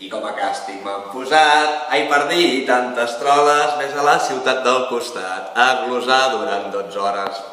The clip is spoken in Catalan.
I com a càstig m'han posat, ai per dir tantes troles, ves a la ciutat del costat, a glosar durant 12 hores.